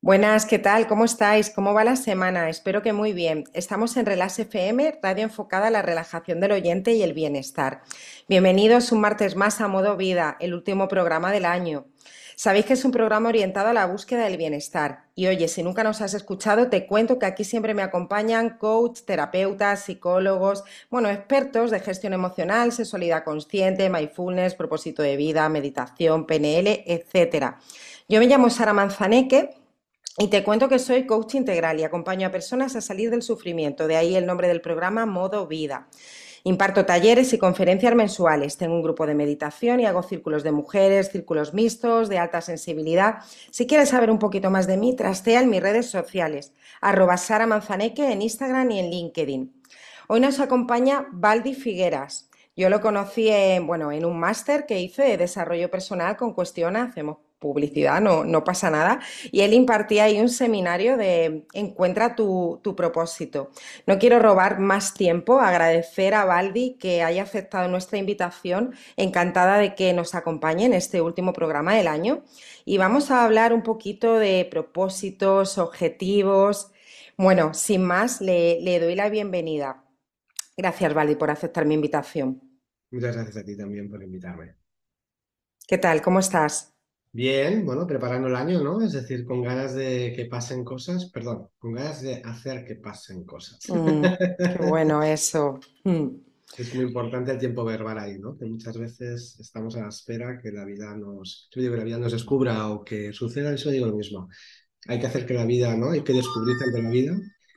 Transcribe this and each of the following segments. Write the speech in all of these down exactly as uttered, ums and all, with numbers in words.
Buenas, ¿qué tal? ¿Cómo estáis? ¿Cómo va la semana? Espero que muy bien. Estamos en Relax F M, radio enfocada a la relajación del oyente y el bienestar. Bienvenidos un martes más a Modo Vida, el último programa del año. Sabéis que es un programa orientado a la búsqueda del bienestar. Y oye, si nunca nos has escuchado, te cuento que aquí siempre me acompañan coach, terapeutas, psicólogos, bueno, expertos de gestión emocional, sexualidad consciente, mindfulness, propósito de vida, meditación, P N L, etcétera. Yo me llamo Sara Manzaneque y te cuento que soy coach integral y acompaño a personas a salir del sufrimiento, de ahí el nombre del programa Modo Vida. Imparto talleres y conferencias mensuales, tengo un grupo de meditación y hago círculos de mujeres, círculos mixtos, de alta sensibilidad. Si quieres saber un poquito más de mí, trastea en mis redes sociales, arroba Sara Manzaneque en Instagram y en LinkedIn. Hoy nos acompaña Baldi Figueras. Yo lo conocí en, bueno, en un máster que hice de desarrollo personal con Cuestiona, hacemos publicidad, no, no pasa nada, y él impartía ahí un seminario de Encuentra tu, tu propósito. No quiero robar más tiempo, agradecer a Baldi que haya aceptado nuestra invitación, encantada de que nos acompañe en este último programa del año, y vamos a hablar un poquito de propósitos, objetivos. Bueno, sin más, le, le doy la bienvenida. Gracias, Baldi, por aceptar mi invitación. Muchas gracias a ti también por invitarme. ¿Qué tal? ¿Cómo estás? Bien, bueno, preparando el año, ¿no? Es decir, con ganas de que pasen cosas, perdón, con ganas de hacer que pasen cosas. Mm, qué bueno eso. Mm. Es muy importante el tiempo verbal ahí, ¿no? Que muchas veces estamos a la espera que la vida nos, yo digo que la vida nos descubra o que suceda, eso digo lo mismo. Hay que hacer que la vida, ¿no? Hay que descubrir tanto la vida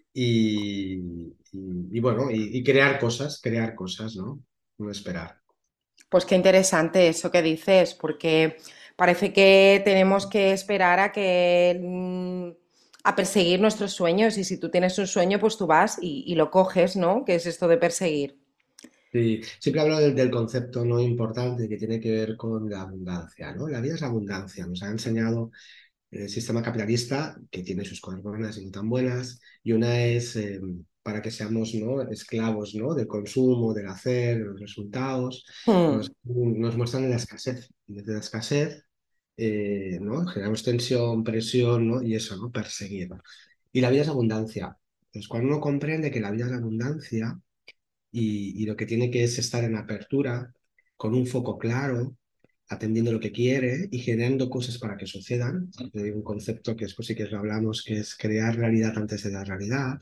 y, y, y bueno, y, y crear cosas, crear cosas, ¿no? No esperar. Pues qué interesante eso que dices, porque parece que tenemos que esperar a que mm, a perseguir nuestros sueños y si tú tienes un sueño, pues tú vas y, y lo coges, ¿no? ¿Qué es esto de perseguir? Sí, siempre hablo del, del concepto no importante que tiene que ver con la abundancia, ¿no? La vida es abundancia. Nos ha enseñado el sistema capitalista, que tiene sus cosas buenas y no tan buenas, y una es eh, para que seamos, ¿no? esclavos, ¿no? Del consumo, del hacer, de los resultados. Nos, Mm, nos muestran la escasez. Y desde la escasez, eh, ¿no? Generamos tensión, presión, ¿no? Y eso, ¿no? Perseguir. Y la vida es abundancia. Entonces, cuando uno comprende que la vida es abundancia, y, y lo que tiene que es estar en apertura, con un foco claro, atendiendo lo que quiere y generando cosas para que sucedan. Hay un concepto que después sí que lo hablamos, que es crear realidad antes de la realidad.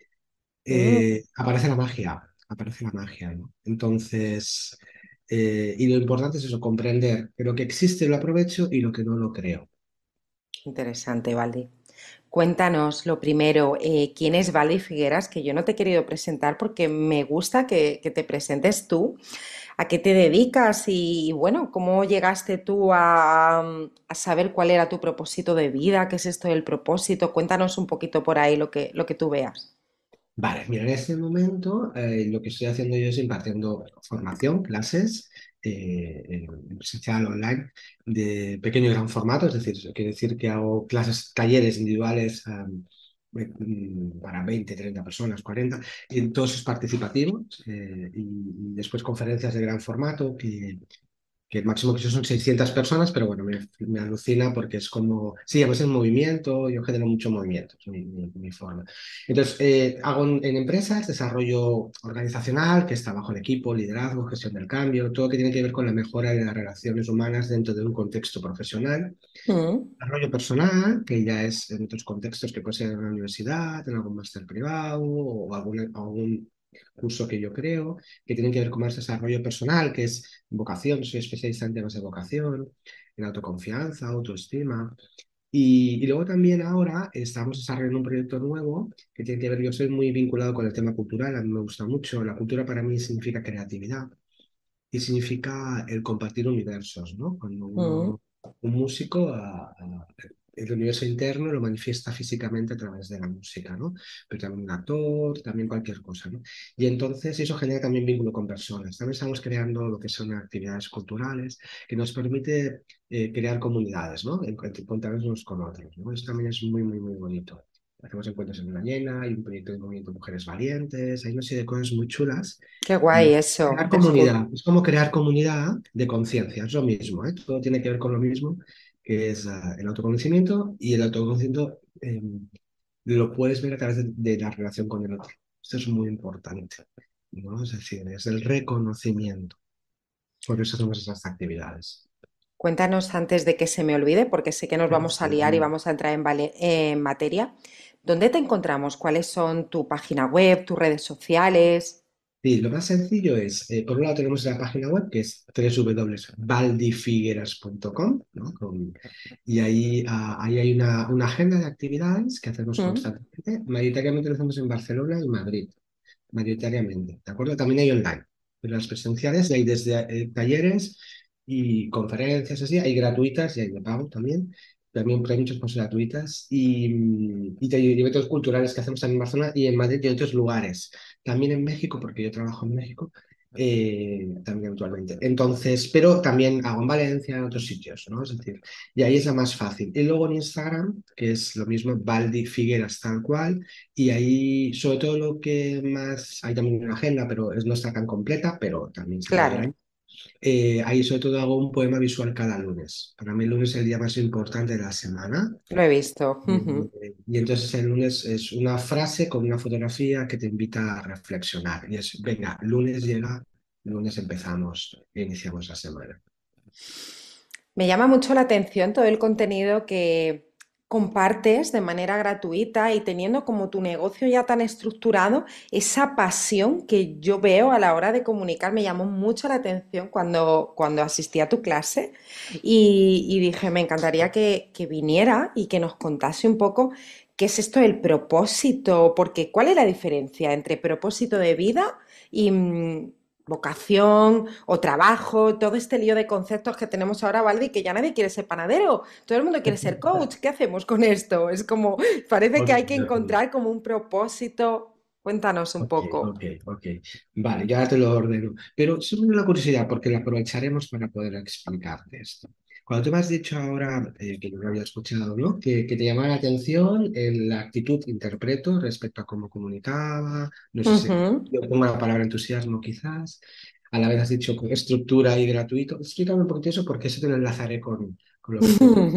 mm. Eh, aparece la magia, aparece la magia, ¿no? Entonces, eh, y lo importante es eso, comprender que lo que existe lo aprovecho y lo que no lo creo. Interesante, Baldi. Cuéntanos lo primero, eh, ¿quién es Baldi Figueras? Que yo no te he querido presentar porque me gusta que, que te presentes tú. ¿A qué te dedicas? Y bueno, ¿cómo llegaste tú a, a saber cuál era tu propósito de vida? ¿Qué es esto del propósito? Cuéntanos un poquito por ahí lo que, lo que tú veas. Vale, mira, en este momento eh, lo que estoy haciendo yo es impartiendo formación, clases, eh, en presencial, online, de pequeño y gran formato, es decir, quiere decir que hago clases, talleres individuales am, eh, mm, para veinte, treinta personas, cuarenta, y todos es participativos, eh, y, y después conferencias de gran formato que que el máximo que yo son seiscientas personas, pero bueno, me, me alucina porque es como, sí, además es movimiento, yo genero mucho movimiento, es mi, mi- mi forma. Entonces, eh, hago en, en empresas desarrollo organizacional, que está bajo el equipo, liderazgo, gestión del cambio, todo lo que tiene que ver con la mejora de las relaciones humanas dentro de un contexto profesional. Mm, Desarrollo personal, que ya es en otros contextos que puede ser en la universidad, en algún máster privado o algún, algún curso que yo creo, que tienen que ver con más desarrollo personal, que es vocación, soy especialista en temas de vocación, en autoconfianza, autoestima. Y, y luego también ahora estamos desarrollando un proyecto nuevo que tiene que ver, yo soy muy vinculado con el tema cultural, a mí me gusta mucho, la cultura para mí significa creatividad y significa el compartir universos, ¿no? Cuando mm. uno, un músico, a- a- el universo interno lo manifiesta físicamente a través de la música, ¿no? Pero también un actor, también cualquier cosa, ¿no? Y entonces eso genera también vínculo con personas. También estamos creando lo que son actividades culturales que nos permite eh, crear comunidades, ¿no? En- Encontrarnos unos con otros, ¿no? Eso también es muy, muy, muy bonito. Hacemos encuentros en la llena, hay un proyecto de movimiento Mujeres Valientes, hay una serie de cosas muy chulas Qué guay y eso. crear Escu- comunidad, es como crear comunidad de conciencia, es lo mismo, ¿eh? Todo tiene que ver con lo mismo, que es ah, el autoconocimiento y el autoconocimiento eh, lo puedes ver a través de, de la relación con el otro. Esto es muy importante, ¿no? Es decir, es el reconocimiento. Por eso hacemos esas actividades. Cuéntanos antes de que se me olvide, porque sé que nos vamos a Sí. liar y vamos a entrar en, vale- en materia. ¿Dónde te encontramos? ¿Cuáles son tu página web, tus redes sociales? Sí, lo más sencillo es, eh, por un lado tenemos la página web que es doble u doble u doble u punto valdifigueras punto com, ¿no? Con- y ahí, ah, ahí hay una, una agenda de actividades que hacemos Mm, constantemente. Mayoritariamente lo hacemos en Barcelona y Madrid, mayoritariamente, ¿de acuerdo? También hay online, pero las presenciales hay desde eh, talleres y conferencias así, hay gratuitas y hay de pago también. También hay muchas cosas gratuitas y, mm, y, hay eventos culturales que hacemos también en Barcelona y en Madrid y en otros lugares. También en México, porque yo trabajo en México, eh, también actualmente. Entonces, pero también hago en Valencia, en otros sitios, ¿no? Es decir, y ahí es la más fácil. Y luego en Instagram, que es lo mismo, Valdi Figueras tal cual, y ahí, sobre todo lo que más, hay también una agenda, pero es, no está tan completa, pero también se puede ver claro, ahí. Eh, ahí sobre todo hago un poema visual cada lunes. Para mí el lunes es el día más importante de la semana. lo he visto. Eh, y entonces el lunes es una frase con una fotografía que te invita a reflexionar. Y es, venga, lunes llega, lunes empezamos, iniciamos la semana. Me llama mucho la atención todo el contenido que compartes de manera gratuita y teniendo como tu negocio ya tan estructurado, esa pasión que yo veo a la hora de comunicar me llamó mucho la atención cuando, cuando asistí a tu clase y, y dije, me encantaría que, que viniera y que nos contase un poco qué es esto del propósito, porque ¿cuál es la diferencia entre propósito de vida y, mm, vocación o trabajo, todo este lío de conceptos que tenemos ahora, Valdi, que ya nadie quiere ser panadero, todo el mundo quiere ser coach. ¿Qué hacemos con esto? Es como, parece que Ok, hay que ok. encontrar como un propósito. Cuéntanos un Ok, poco. ok, ok. Vale, ya te lo ordeno. Pero solo una curiosidad, porque la aprovecharemos para poder explicarte esto. Cuando tú me has dicho ahora, eh, que yo lo había escuchado, ¿no? Que, que te llamaba la atención en la actitud, interpreto, respecto a cómo comunicaba, no sé si Ujú. yo pongo la palabra entusiasmo quizás, a la vez has dicho con estructura y gratuito. Explícame un poquito eso, porque eso te lo enlazaré con, con lo que te digo.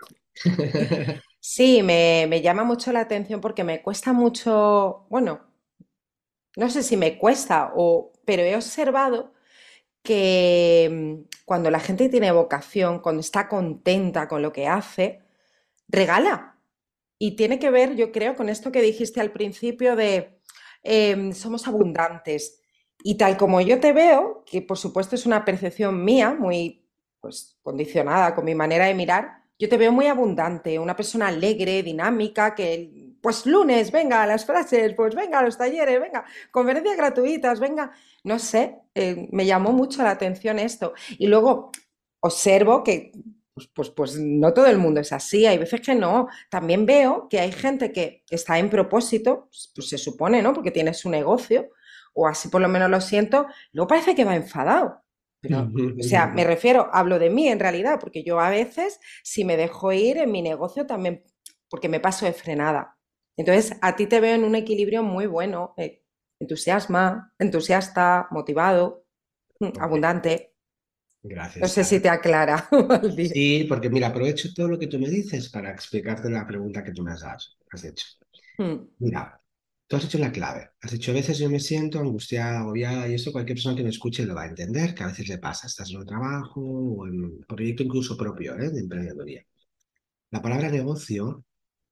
Sí, me, me llama mucho la atención porque me cuesta mucho, bueno, no sé si me cuesta o, pero he observado que mm, cuando la gente tiene vocación, cuando está contenta con lo que hace, regala. Y tiene que ver, yo creo, con esto que dijiste al principio de em, somos abundantes. Y tal como yo te veo, que por supuesto es una percepción mía, muy pues condicionada con mi manera de mirar, yo te veo muy abundante, una persona alegre, dinámica, que pues lunes, venga, las frases, pues venga, los talleres, venga, conferencias gratuitas, venga, no sé, eh, me llamó mucho la atención esto. Y luego observo que pues, pues, pues no todo el mundo es así, hay veces que no. También veo que hay gente que está en propósito, pues, pues se supone, ¿no? Porque tiene su negocio, o así por lo menos lo siento, luego parece que va enfadado. Pero, o sea, me refiero, hablo de mí en realidad, porque yo a veces, si me dejo ir en mi negocio, también, porque me paso de frenada. Entonces, a ti te veo en un equilibrio muy bueno, eh, entusiasma, entusiasta, motivado, mm, Ok, abundante. No gracias, sé si Sara. te aclara, Valdir. Sí, porque mira, aprovecho todo lo que tú me dices para explicarte la pregunta que tú me has, dado- has hecho. Mm, Mira, tú has hecho la clave. Has dicho, a veces yo me siento angustiada, agobiada, y eso cualquier persona que me escuche lo va a entender, que a veces le pasa. Estás en un trabajo o en un proyecto incluso propio, ¿eh? De emprendeduría. La palabra negocio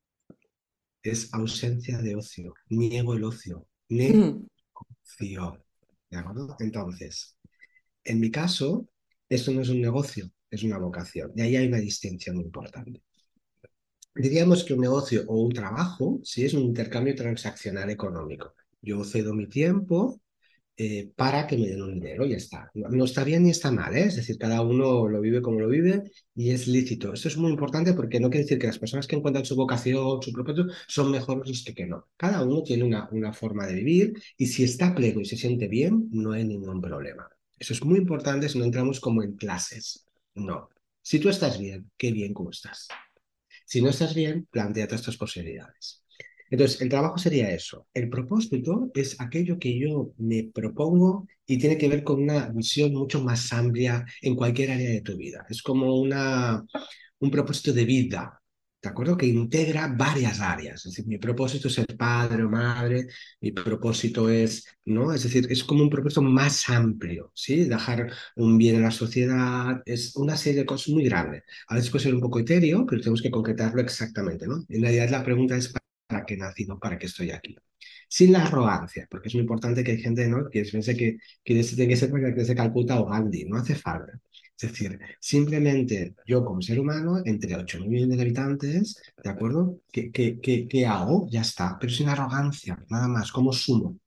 es ausencia de ocio. Niego el ocio. mm, Negocio. ¿De acuerdo? Entonces, en mi caso, esto no es un negocio, es una vocación. Y ahí hay una distinción importante. Diríamos que un negocio o un trabajo, sí, es un intercambio transaccional económico. Yo cedo mi tiempo eh, para que me den un dinero, y ya está. No, no está bien ni está mal, ¿eh? Es decir, cada uno lo vive como lo vive y es lícito. Esto es muy importante porque no quiere decir que las personas que encuentran su vocación, su propósito, son mejores que que no. Cada uno tiene una, una forma de vivir y si está pleno y se siente bien, no hay ningún problema. Eso es muy importante si no entramos como en clases. No. Si tú estás bien, qué bien cómo estás. Si no estás bien, plantea todas estas posibilidades. Entonces, el trabajo sería eso. El propósito es aquello que yo me propongo y tiene que ver con una visión mucho más amplia en cualquier área de tu vida. Es como una, un propósito de vida. ¿de acuerdo? Que integra varias áreas. Es decir, mi propósito es ser padre o madre, mi propósito es, ¿no? Es decir, es como un propósito más amplio, ¿sí? Dejar un bien en la sociedad, es una serie de cosas muy grandes. A veces puede ser un poco etéreo, pero tenemos que concretarlo exactamente, ¿no? En realidad la pregunta es ¿para qué he nacido? ¿Para qué estoy aquí? Sin la arrogancia, porque es muy importante que hay gente, ¿no? Que piense que, que tiene que ser porque se Calcuta o Gandhi, no hace falta. Es decir, simplemente yo como ser humano, entre ocho mil millones de habitantes, ¿de acuerdo? ¿Qué, qué, qué, qué hago? Ya está, pero sin arrogancia, nada más, como sumo.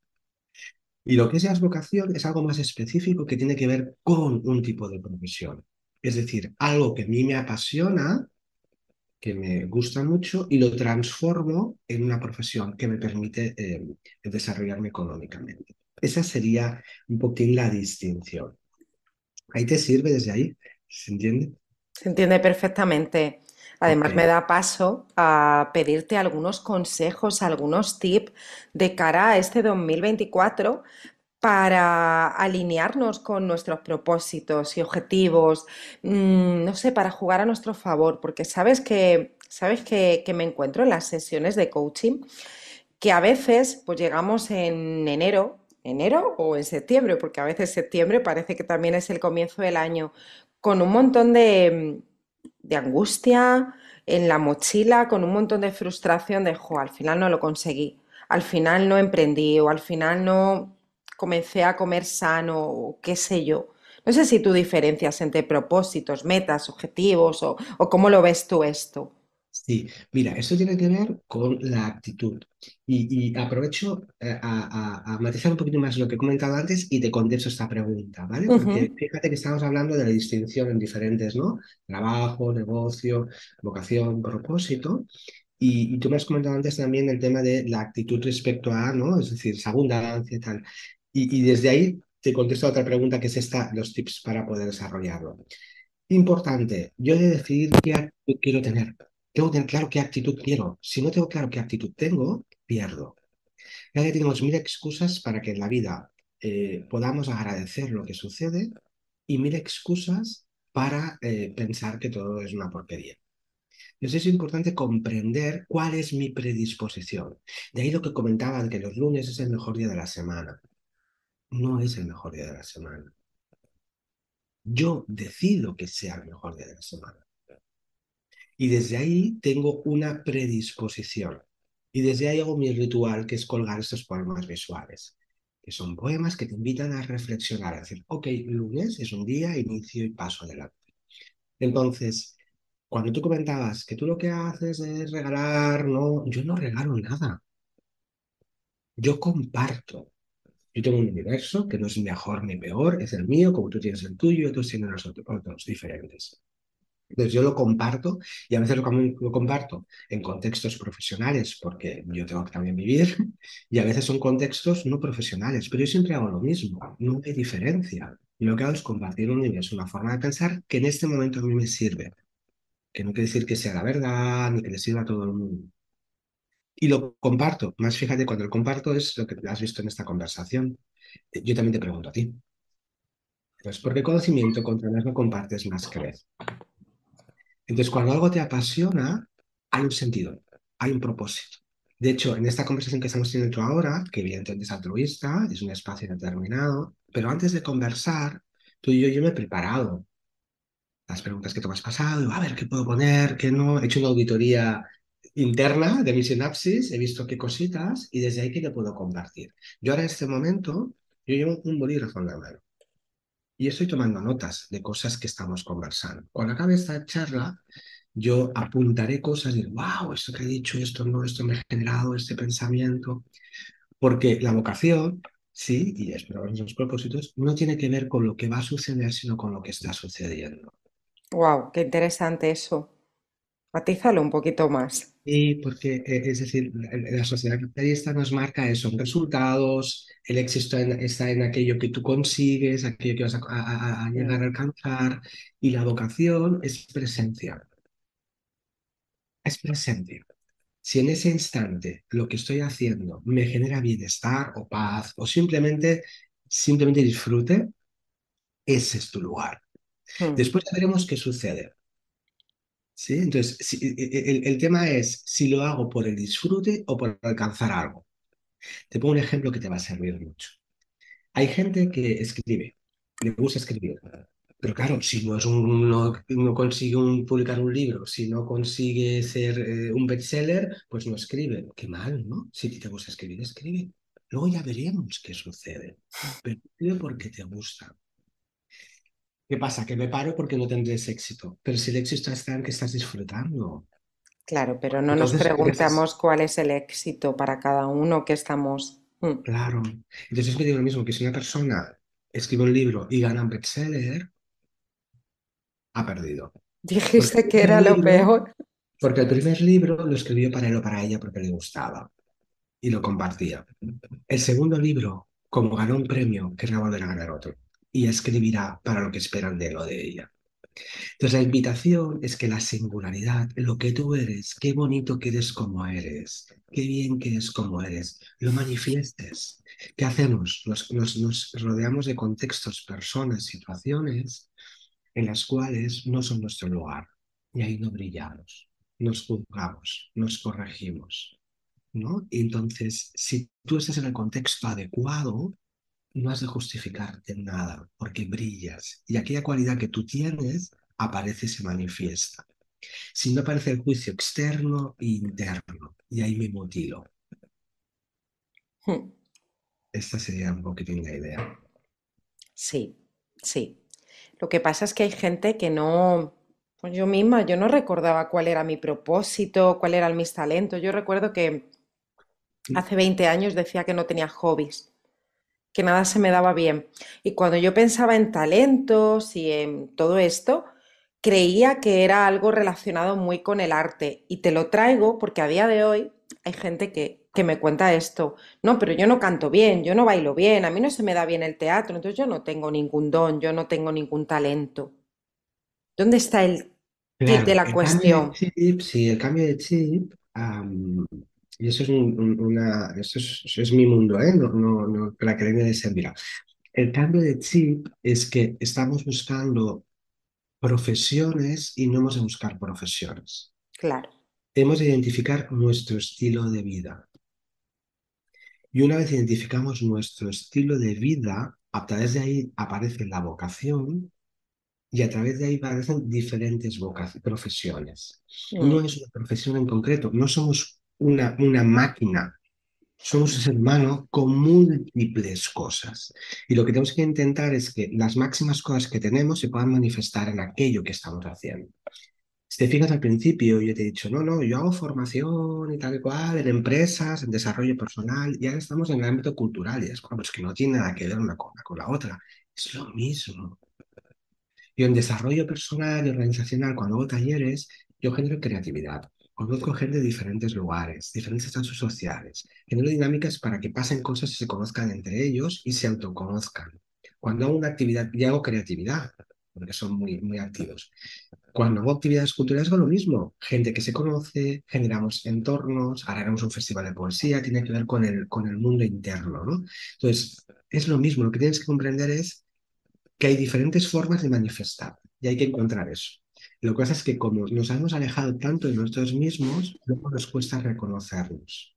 Y lo que es la vocación es algo más específico que tiene que ver con un tipo de profesión. Es decir, algo que a mí me apasiona, que me gusta mucho y lo transformo en una profesión que me permite eh, desarrollarme económicamente. Esa sería un poquín la distinción. Ahí te sirve desde ahí, ¿se entiende? Se entiende perfectamente. Ok. Además, me da paso a pedirte algunos consejos, algunos tips de cara a este dos mil veinticuatro para alinearnos con nuestros propósitos y objetivos, mm, no sé, para jugar a nuestro favor, porque sabes que, sabes que, que me encuentro en las sesiones de coaching, que a veces pues llegamos en enero, enero o en septiembre, porque a veces septiembre parece que también es el comienzo del año, con un montón de, de angustia en la mochila, con un montón de frustración de, jo, al final no lo conseguí, al final no emprendí o al final no comencé a comer sano o qué sé yo. No sé si tú diferencias entre propósitos, metas, objetivos o, o cómo lo ves tú esto. Sí, mira, esto tiene que ver con la actitud. Y, y aprovecho eh, a, a- a matizar un poquito más lo que he comentado antes y te contesto esta pregunta, ¿vale? Porque Ujú. fíjate que estamos hablando de la distinción en diferentes, ¿no? Trabajo, negocio, vocación, propósito. Y, y tú me has comentado antes también el tema de la actitud respecto a, ¿no? Es decir, esa abundancia y tal. Y, y desde ahí te contesto a otra pregunta que es esta, los tips para poder desarrollarlo. Importante, yo he de decidir qué actitud quiero tener. Tengo que tener claro qué actitud quiero. Si no tengo claro qué actitud tengo, pierdo. Ya que tenemos mil excusas para que en la vida eh, podamos agradecer lo que sucede y mil excusas para eh, pensar que todo es una porquería. Entonces es importante comprender cuál es mi predisposición. De ahí lo que comentaban que los lunes es el mejor día de la semana. No es el mejor día de la semana. Yo decido que sea el mejor día de la semana. Y desde ahí tengo una predisposición. Y desde ahí hago mi ritual, que es colgar estos poemas visuales, que son poemas que te invitan a reflexionar, a decir, ok, lunes es un día, inicio y paso adelante. Entonces, cuando tú comentabas que tú lo que haces es regalar, no, yo no regalo nada, yo comparto. Yo tengo un universo que no es mejor ni peor, es el mío, como tú tienes el tuyo y otros tienen los otros, otros diferentes. Entonces yo lo comparto y a veces lo, com- lo comparto en contextos profesionales porque yo tengo que también vivir y a veces son contextos no profesionales, pero yo siempre hago lo mismo, no hay diferencia. Y lo que hago es compartir un universo, una forma de pensar que en este momento a mí me sirve, que no quiere decir que sea la verdad ni que le sirva a todo el mundo. Y lo comparto, más fíjate, cuando lo comparto es lo que has visto en esta conversación. Eh, Yo también te pregunto a ti. Entonces, ¿por qué conocimiento contra más lo compartes, más crees? Entonces, cuando algo te apasiona, hay un sentido, hay un propósito. De hecho, en esta conversación que estamos teniendo ahora, que evidentemente es altruista, es un espacio determinado, pero antes de conversar, tú y yo, yo me he preparado las preguntas que tú me has pasado, digo, a ver qué puedo poner, qué no. He hecho una auditoría interna de mi sinapsis, he visto qué cositas y desde ahí qué te puedo compartir. Yo ahora en este momento, yo llevo un bolígrafo en la mano y estoy tomando notas de cosas que estamos conversando. Cuando acabe esta charla, yo apuntaré cosas y wow, esto que he dicho, esto no, esto me ha generado este pensamiento, porque la vocación, sí, y espero los propósitos, no tiene que ver con lo que va a suceder, sino con lo que está sucediendo. Wow, qué interesante eso. Matízalo un poquito más. Y porque, eh, es decir, la, la sociedad capitalista nos marca eso, resultados, el éxito en- está en aquello que tú consigues, aquello que vas a, a- a- a llegar Mm. a alcanzar, y la vocación es presencia, es presencia. Si en ese instante lo que estoy haciendo me genera bienestar o paz o simplemente, simplemente disfrute, ese es tu lugar. Mm. Después ya veremos qué sucede. ¿sí? Entonces, si- e- e- el, el tema es si lo hago por el disfrute o por alcanzar algo. Te pongo un ejemplo que te va a servir mucho. Hay gente que escribe, le gusta escribir, pero claro, si no, es un, no, no consigue un- publicar un libro, si no consigue ser eh, un bestseller, pues no escribe. Qué mal, ¿no? Si a ti te gusta escribir, escribe. Luego ya veremos qué sucede. Pero escribe porque te gusta. ¿Qué pasa? Que me paro porque no tendrás éxito. Pero si el éxito está en que estás disfrutando. Claro, pero no nos Entonces, empiezas, preguntamos cuál es el éxito para cada uno que estamos. Mm. claro. Entonces me digo lo mismo, que si una persona escribe un libro y gana un bestseller, ha perdido. Porque Dijiste el que primer era lo libro, peor. porque el primer libro lo escribió para él o para ella porque le gustaba y lo compartía. El segundo libro, como ganó un premio, querrá volver a ganar otro y escribirá para lo que esperan de él o de ella. Entonces la invitación es que la singularidad, lo que tú eres, qué bonito que eres como eres, qué bien que eres como eres, lo manifiestes. ¿Qué hacemos? Nos, nos, nos rodeamos de contextos, personas, situaciones en las cuales no son nuestro lugar y ahí no brillamos, nos juzgamos, nos corregimos, ¿no? Y entonces, si tú estás en el contexto adecuado, no has de justificarte en nada, porque brillas y aquella cualidad que tú tienes aparece y se manifiesta. Si no aparece el juicio externo e interno, y ahí me mutilo. Mm. Esta sería un poquitín la idea. Sí, sí. Lo que pasa es que hay gente que no, pues yo misma, yo no recordaba cuál era mi propósito, cuál eran mis talentos. Yo recuerdo que hace veinte años decía que no tenía hobbies, que nada se me daba bien. Y cuando yo pensaba en talentos y en todo esto, creía que era algo relacionado muy con el arte. Y te lo traigo porque a día de hoy hay gente que, que me cuenta esto. No, pero yo no canto bien, yo no bailo bien, a mí no se me da bien el teatro, entonces yo no tengo ningún don, yo no tengo ningún talento. ¿Dónde está el kit de Claro, la el cambio de cuestión? chip, sí, el cambio de chip, am, y eso es, un- un- una, eso es, eso es mi mundo, ¿eh? No, no, no, la academia de Servira. El cambio de chip es que estamos buscando profesiones y no hemos de buscar profesiones. Claro. Hemos de identificar nuestro estilo de vida. Y una vez identificamos nuestro estilo de vida, a través de ahí aparece la vocación y a través de ahí aparecen diferentes voca- profesiones. No Mm. es una profesión en concreto, no somos una, una máquina, somos un ser humano con múltiples cosas. Y lo que tenemos que intentar es que las máximas cosas que tenemos se puedan manifestar en aquello que estamos haciendo. Si te fijas al principio, yo te he dicho, no, no, yo hago formación y tal y cual en empresas, en desarrollo personal, y ahora estamos en el ámbito cultural, y es como, pues que no tiene nada que ver una cosa con la otra. Es lo mismo. Yo en desarrollo personal y organizacional, cuando hago talleres, yo genero creatividad. Conozco gente de diferentes lugares, diferentes estatus sociales. Genero dinámicas para que pasen cosas y se conozcan entre ellos y se autoconozcan. Cuando hago una actividad, y hago creatividad, porque son muy, muy activos. Cuando hago actividades culturales hago lo mismo. Gente que se conoce, generamos entornos, ahora haremos un festival de poesía, tiene que ver con el, con el mundo interno, ¿no? Entonces, es lo mismo. Lo que tienes que comprender es que hay diferentes formas de manifestar y hay que encontrar eso. Lo que pasa es que como nos hemos alejado tanto de nosotros mismos, luego nos cuesta reconocernos.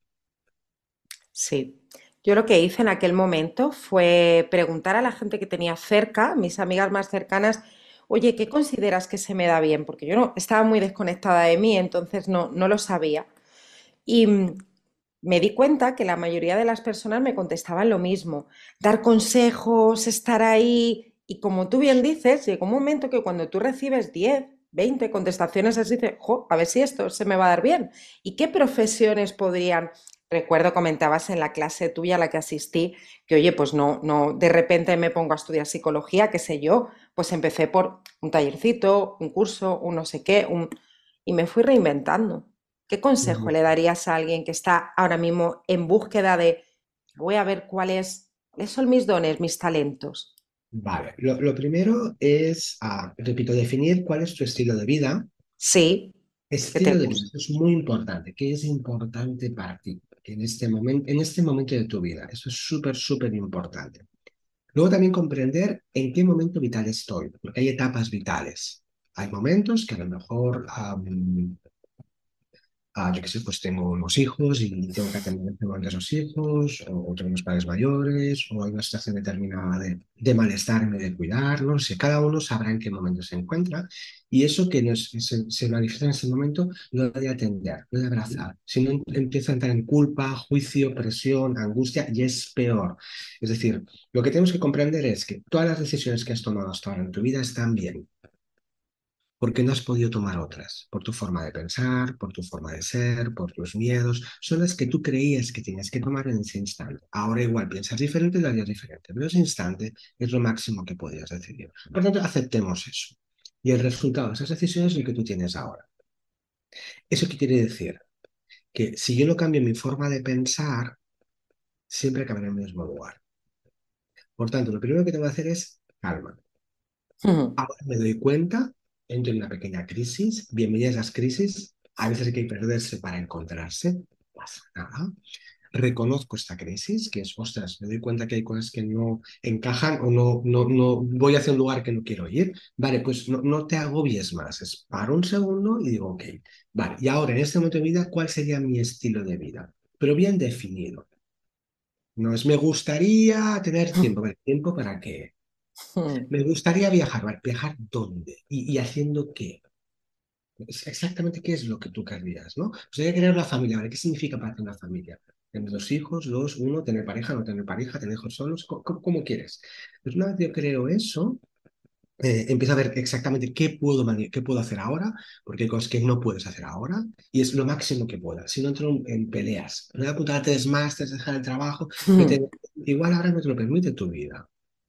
Sí. Yo lo que hice en aquel momento fue preguntar a la gente que tenía cerca, mis amigas más cercanas, oye, ¿qué consideras que se me da bien? Porque yo no estaba muy desconectada de mí, entonces no, no lo sabía. Y mm, me di cuenta que la mayoría de las personas me contestaban lo mismo, dar consejos, estar ahí. Y como tú bien dices, llegó un momento que cuando tú recibes diez, veinte contestaciones así, dices, jo, a ver si esto se me va a dar bien. ¿Y qué profesiones podrían? Recuerdo comentabas en la clase tuya a la que asistí que, oye, pues no, no, de repente me pongo a estudiar psicología, qué sé yo, pues empecé por un tallercito, un curso, un no sé qué, un... y me fui reinventando. ¿Qué consejo le darías a alguien que está ahora mismo en búsqueda de, voy a ver cuáles, cuáles son mis dones, mis talentos? Vale, lo, lo primero es, ah, repito, definir cuál es tu estilo de vida. Sí, que te Estilo de vida, gusta. eso es muy importante. ¿Qué es importante para ti en este momento, en este momento de tu vida? Eso es súper, súper importante. Luego también comprender en qué momento vital estoy, porque hay etapas vitales. Hay momentos que a lo mejor am, ah, yo qué sé, pues tengo unos hijos y tengo que atender en este momento a esos hijos, o, o tengo unos padres mayores, o hay una situación determinada de, de malestar y de cuidar, no sé, cada uno sabrá en qué momento se encuentra y eso que nos, se, se manifiesta en ese momento lo de atender, lo de abrazar. Si no, empiezo a entrar en culpa, juicio, presión, angustia y es peor. Es decir, lo que tenemos que comprender es que todas las decisiones que has tomado hasta ahora en tu vida están bien porque no has podido tomar otras, por tu forma de pensar, por tu forma de ser, por tus miedos, son las que tú creías que tenías que tomar en ese instante. Ahora igual piensas diferente y lo harías diferente, pero ese instante es lo máximo que podías decidir. Por tanto, aceptemos eso. Y el resultado de esas decisiones es el que tú tienes ahora. ¿Eso qué quiere decir? Que si yo no cambio mi forma de pensar, siempre acabaré en el mismo lugar. Por tanto, lo primero que tengo que hacer es calma. Mm. Ahora me doy cuenta, entro en una pequeña crisis, bienvenidas las crisis, a veces hay que perderse para encontrarse, no pasa nada. Reconozco esta crisis, que es, ostras, me doy cuenta que hay cosas que no encajan o no, no, no voy hacia un lugar que no quiero ir. Vale, pues no, no te agobies más, es paro un segundo y digo, ok, vale, y ahora en este momento de vida, ¿cuál sería mi estilo de vida? Pero bien definido. No es me gustaría tener tiempo, ¿vale? ¿Tiempo para qué? Mm. Me gustaría viajar, ¿vale? ¿Viajar dónde? ¿Y, y haciendo qué? Es exactamente qué es lo que tú querrías, ¿no? Pues hay que crear una familia, ¿vale? ¿Qué significa para ti una familia? Tener dos hijos, dos, uno, tener pareja, no tener pareja, tener hijos solos, co- co- como, quieres. Pues una vez yo creo eso, eh, empiezo a ver exactamente qué puedo, mani- qué puedo hacer ahora, porque hay cosas que no puedes hacer ahora, y es lo máximo que pueda. Si no entro en, en peleas, no voy a apuntarte a tres másteres, dejar el trabajo, que te- igual ahora no te lo permite tu vida.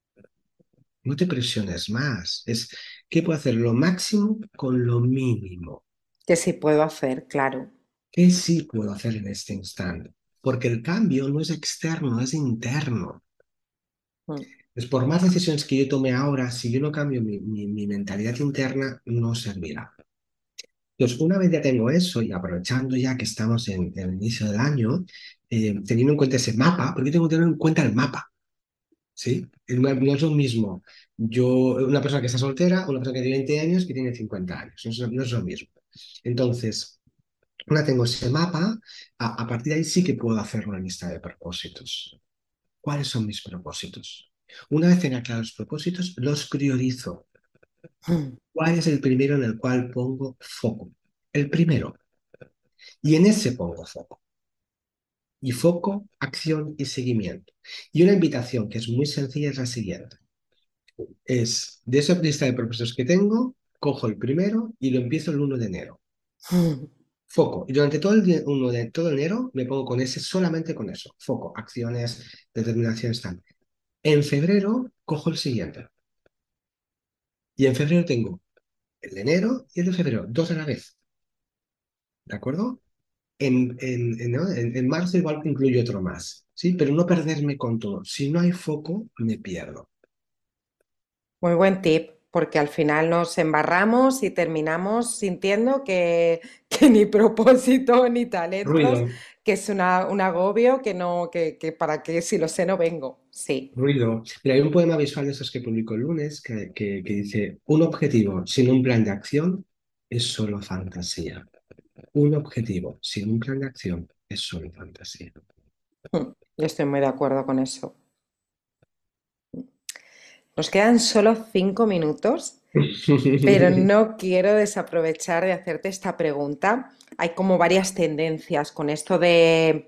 No te presiones más. Es qué puedo hacer lo máximo con lo mínimo. Que sí puedo hacer, claro. ¿Qué sí puedo hacer en este instante? Porque el cambio no es externo, es interno. Mm. Es por más decisiones que yo tome ahora, si yo no cambio mi, mi- mi mentalidad interna, no servirá. Entonces, una vez ya tengo eso y aprovechando ya que estamos en, en el inicio del año, eh, teniendo en cuenta ese mapa, porque yo tengo que tener en cuenta el mapa, ¿sí? El ma- no es lo mismo yo, una persona que está soltera, una persona que tiene veinte años que tiene cincuenta años, no es, no es lo mismo. Entonces, una tengo ese mapa, a, a partir de ahí sí que puedo hacer una lista de propósitos. ¿Cuáles son mis propósitos? Una vez tenga claros los propósitos, los priorizo. Mm. ¿Cuál es el primero en el cual pongo foco? El primero. Y en ese pongo foco. Y foco, acción y seguimiento. Y una invitación que es muy sencilla es la siguiente. Es de esa lista de propósitos que tengo, cojo el primero y lo empiezo el uno de enero. Mm. Foco. Y durante todo el, día- uno de, todo enero me pongo con ese, solamente con eso. Foco, acciones, determinaciones, tal. En febrero cojo el siguiente. Y en febrero tengo el de enero y el de febrero, dos a la vez. ¿De acuerdo? En, en, en, ¿no? en- en marzo igual incluyo otro más. ¿Sí? Pero no perderme con todo. Si no hay foco, me pierdo. Muy buen tip, porque al final nos embarramos y terminamos sintiendo que, que ni propósito ni talentos, Ruido, que es una- un agobio, que no, que, que para qué si lo sé no vengo. Sí. ruido. Mira, hay un poema visual de esos que publico el lunes que, que, que dice, un objetivo sin un plan de acción es solo fantasía. Un objetivo sin un plan de acción es solo fantasía. Mm. Yo estoy muy de acuerdo con eso. Nos quedan solo cinco minutos, pero no quiero desaprovechar de hacerte esta pregunta. Hay como varias tendencias con esto de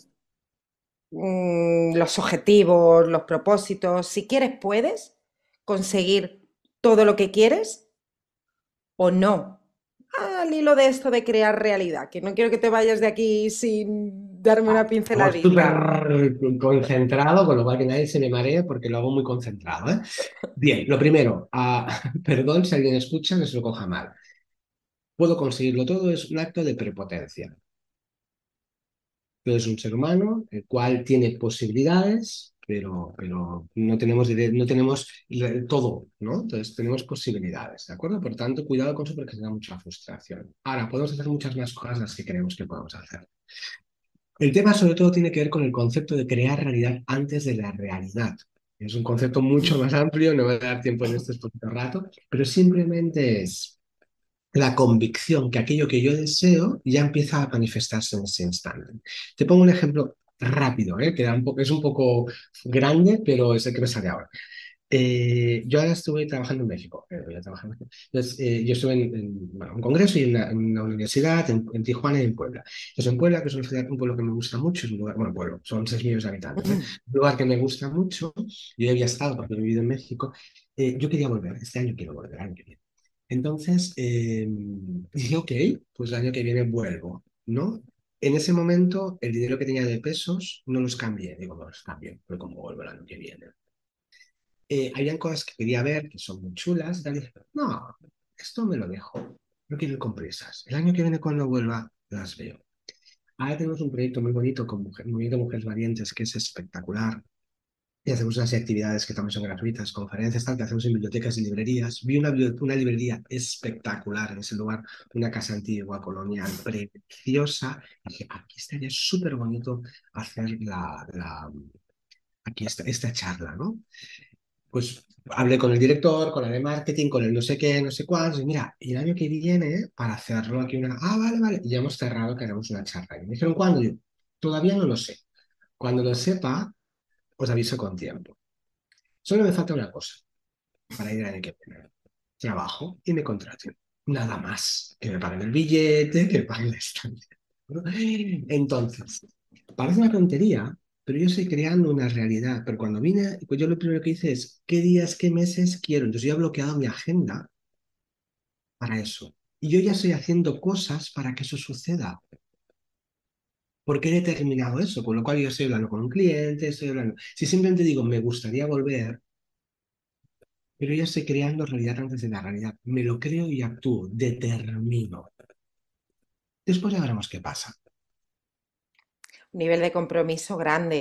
mm, los objetivos, los propósitos. Si quieres, puedes conseguir todo lo que quieres o no. Al hilo de esto de crear realidad, que no quiero que te vayas de aquí sin darme una Estamos súper pinceladita. concentrado, con lo cual que nadie se me maree porque lo hago muy concentrado, ¿eh? Bien, lo primero, ah, perdón si alguien escucha que se lo coja mal. Puedo conseguirlo todo, es un acto de prepotencia. Tú eres un ser humano, el cual tiene posibilidades, pero, pero no tenemos, dire- no tenemos le- todo, ¿no? Entonces tenemos posibilidades, ¿de acuerdo? Por tanto, cuidado con eso porque se da mucha frustración. Ahora, podemos hacer muchas más cosas de las que creemos que podemos hacer. El tema sobre todo tiene que ver con el concepto de crear realidad antes de la realidad. Es un concepto mucho más amplio, no va a dar tiempo en este poquito rato, pero simplemente es la convicción que aquello que yo deseo ya empieza a manifestarse en ese instante. Te pongo un ejemplo rápido, ¿eh? Que da un poco- es un poco grande, pero es el que me sale ahora. Eh, yo ahora estuve trabajando en México. eh, voy a trabajar en México. Entonces, eh, yo estuve en, en, bueno, un congreso y en una, en una universidad en, en Tijuana y en Puebla. Entonces, en Puebla, que es una ciudad- un pueblo que me gusta mucho, es un lugar, bueno, pueblo, son seis millones de habitantes, ¿eh? Un lugar que me gusta mucho, yo había estado porque he vivido en México, eh, yo quería volver, este año quiero volver, el año que viene. Entonces, eh, dije, ok, pues el año que viene vuelvo, ¿no? En ese momento, el dinero que tenía de pesos no los cambié. Digo, no los cambio, pero como vuelvo el año que viene. Eh, habían cosas que quería ver que son muy chulas. Y tal, y dije, no, esto me lo dejo. No quiero ir con prisas. El año que viene, cuando vuelva, las veo. Ahora tenemos un proyecto muy bonito con mujer, Movimiento Mujeres Valientes, que es espectacular. Y hacemos unas actividades que también son gratuitas, conferencias, tal, que hacemos en bibliotecas y librerías. Vi una, bibli- una librería espectacular en ese lugar, una casa antigua, colonial, preciosa. Y dije, aquí estaría súper bonito hacer la, la, aquí esta, esta charla, ¿no? Pues hablé con el director, con la de marketing, con el no sé qué, no sé cuántos, y mira, y el año que viene, para hacerlo aquí una, ah, vale, vale, y ya hemos cerrado que haremos una charla. Y me dijeron, ¿cuándo? Y yo, todavía no lo sé. Cuando lo sepa, os aviso con tiempo. Solo me falta una cosa para ir al año que viene. Trabajo y me contraten. Nada más. Que me paguen el billete, que me paguen la estancia. ¿No? Entonces, parece una tontería, pero yo estoy creando una realidad. Pero cuando vine, pues yo lo primero que hice es, ¿qué días, qué meses quiero? Entonces yo he bloqueado mi agenda para eso. Y yo ya estoy haciendo cosas para que eso suceda. Porque he determinado eso, con lo cual yo estoy hablando con un cliente, estoy hablando. Si simplemente digo, me gustaría volver, pero ya estoy creando realidad antes de la realidad. Me lo creo y actúo, determino. Después ya veremos qué pasa. Un nivel de compromiso grande,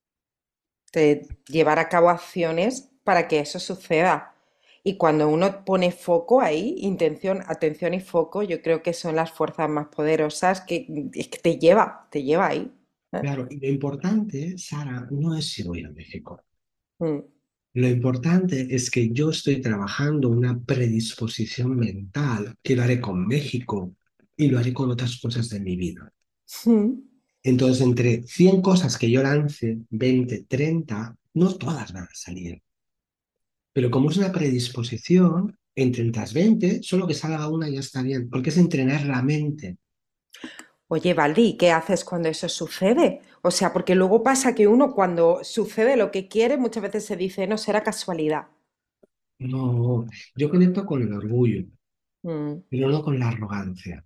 de llevar a cabo acciones para que eso suceda. Y cuando uno pone foco ahí, intención, atención y foco, yo creo que son las fuerzas más poderosas que es que te lleva, te lleva ahí. ¿Eh? Claro, y lo importante, Sara, no es si voy a México. Mm. Lo importante es que yo estoy trabajando una predisposición mental que lo haré con México y lo haré con otras cosas de mi vida. Mm. Entonces, entre cien cosas que yo lance, veinte, treinta, no todas van a salir. Pero como es una predisposición, entre las veinte, solo que salga una ya está bien, porque es entrenar la mente. Oye, Valdi, ¿y qué haces cuando eso sucede? O sea, porque luego pasa que uno cuando sucede lo que quiere, muchas veces se dice, no será casualidad. No, yo conecto con el orgullo, Mm. pero no con la arrogancia.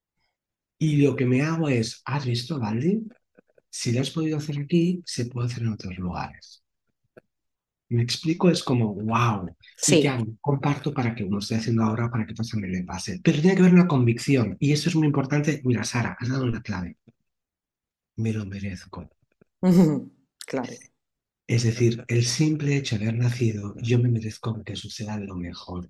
Y lo que me hago es, ¿has visto, Valdi? Si lo has podido hacer aquí, se puede hacer en otros lugares. Me explico, es como, wow. ¿Y qué Sí. hago? Comparto para que uno esté haciendo ahora para que todo también le pase. Pero tiene que haber una convicción. Y eso es muy importante. Mira, Sara, has dado una clave. Me lo merezco. Claro. Es decir, el simple hecho de haber nacido, yo me merezco que suceda lo mejor.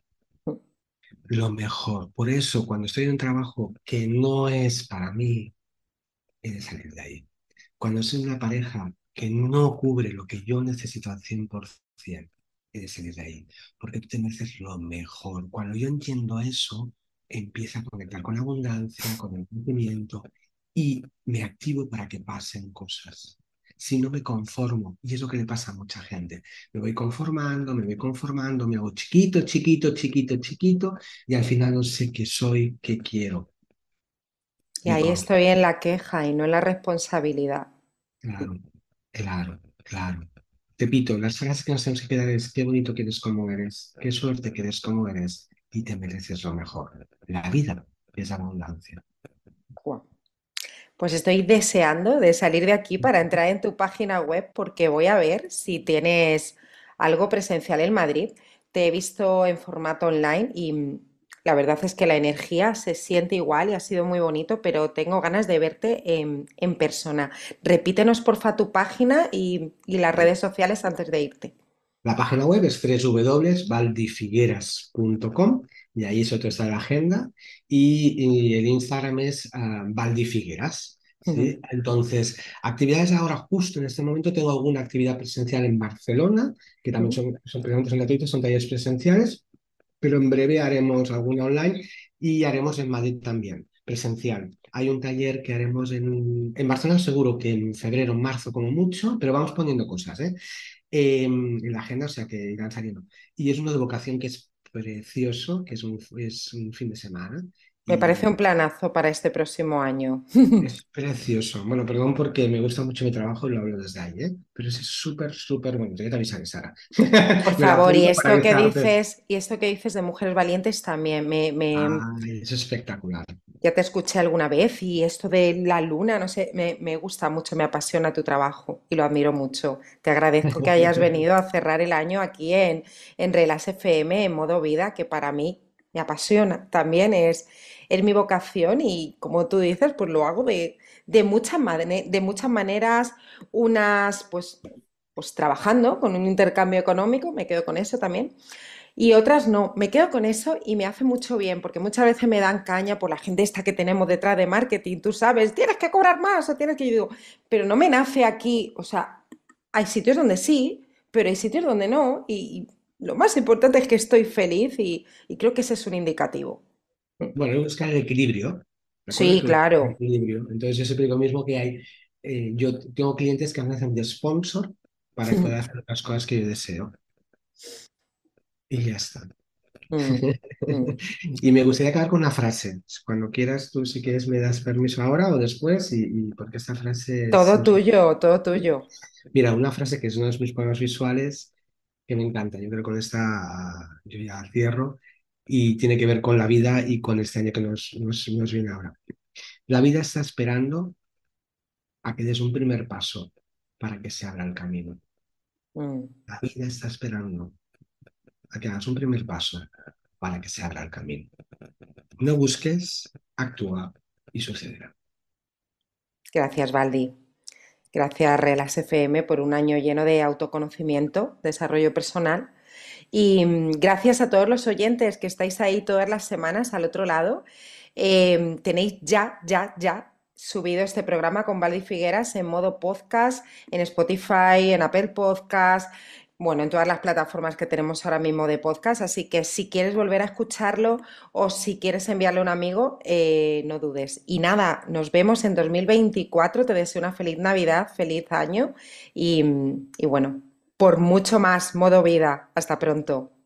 Lo mejor. Por eso, cuando estoy en un trabajo que no es para mí, he de salir de ahí. Cuando soy una pareja que no cubre lo que yo necesito al cien por ciento, he de salir de ahí. Porque tú te mereces lo mejor. Cuando yo entiendo eso, empiezo a conectar con abundancia, con el cumplimiento y me activo para que pasen cosas. Si no me conformo, y es lo que le pasa a mucha gente, me voy conformando, me voy conformando, me hago chiquito, chiquito, chiquito, chiquito, y al final no sé qué soy, qué quiero. Y Me ahí conformo. estoy en la queja y no en la responsabilidad. Claro, claro, claro. Repito, las frases que nos tenemos que quedar es qué bonito que eres como eres, qué suerte que eres como eres y te mereces lo mejor. La vida es abundancia. Guau. Pues estoy deseando de salir de aquí para entrar en tu página web porque voy a ver si tienes algo presencial en Madrid. Te he visto en formato online y mm, la verdad es que la energía se siente igual y ha sido muy bonito, pero tengo ganas de verte en, en persona. Repítenos porfa tu página y, y las redes sociales antes de irte. La página web es doble u doble u doble u punto valdifigueras punto com y ahí es otro está la agenda y, y el Instagram es ah, valdifigueras. ¿Sí? Entonces, actividades ahora justo en este momento tengo alguna actividad presencial en Barcelona, que también son, son, precisamente son gratuitos, son talleres presenciales, pero en breve haremos alguna online y haremos en Madrid también, presencial. Hay un taller que haremos en, en Barcelona, seguro que en febrero, marzo como mucho, pero vamos poniendo cosas, ¿eh? Eh, en la agenda, o sea que irán saliendo. Y es uno de vocación que es precioso, que es un, es un fin de semana. Me parece un Y planazo para este próximo año. es precioso. Bueno, perdón porque me gusta mucho mi trabajo y lo hablo desde ahí, ¿eh? Pero es súper, súper bueno. Tengo que te avisaré, Sara. Por Me lo favor, y apunto para esto que avisarte. dices, y esto que dices de mujeres valientes también, me, me- Ay, es espectacular. ya te escuché alguna vez, y esto de la luna, no sé, me, me gusta mucho, me apasiona tu trabajo y lo admiro mucho. Te agradezco que hayas venido a cerrar el año aquí en, en Relax F M, en modo vida, que para mí me apasiona. También es, es mi vocación y como tú dices, pues lo hago de, de muchas, mane- de muchas maneras, unas pues, pues trabajando con un intercambio económico, me quedo con eso también. Y otras no, me quedo con eso y me hace mucho bien, porque muchas veces me dan caña por la gente esta que tenemos detrás de marketing, tú sabes, tienes que cobrar más o tienes que, yo digo, pero no me nace aquí, o sea, hay sitios donde sí, pero hay sitios donde no, y, y lo más importante es que estoy feliz y, y creo que ese es un indicativo. Bueno, hay que buscar el equilibrio. ¿De acuerdo? Hay Sí, que buscar el claro. equilibrio. Entonces, yo siempre digo lo mismo que hay. Eh, yo tengo clientes que me hacen de sponsor para poder hacer las cosas que yo deseo. Y ya está. Mm, mm. Y me gustaría acabar con una frase. Cuando quieras, tú si quieres me das permiso ahora o después, y, y porque esta frase es... Todo tuyo, todo tuyo. Mira, una frase que es uno de mis poemas visuales que me encanta. Yo creo que con esta yo ya cierro y tiene que ver con la vida y con este año que nos, nos, nos viene ahora. La vida está esperando a que des un primer paso para que se abra el camino. Mm. La vida está esperando a que hagas un primer paso para que se abra el camino. No busques, actúa y sucederá. Gracias, Valdi. Gracias, Relax F M, por un año lleno de autoconocimiento, desarrollo personal. Y mm, gracias a todos los oyentes que estáis ahí todas las semanas al otro lado. Eh, tenéis ya, ya, ya subido este programa con Valdi Figueras en modo podcast, en Spotify, en Apple Podcast, bueno, en todas las plataformas que tenemos ahora mismo de podcast. Así que si quieres volver a escucharlo o si quieres enviarle a un amigo, eh, no dudes. Y nada, nos vemos en dos mil veinticuatro. Te deseo una feliz Navidad, feliz año y, y bueno, por mucho más modo vida. Hasta pronto.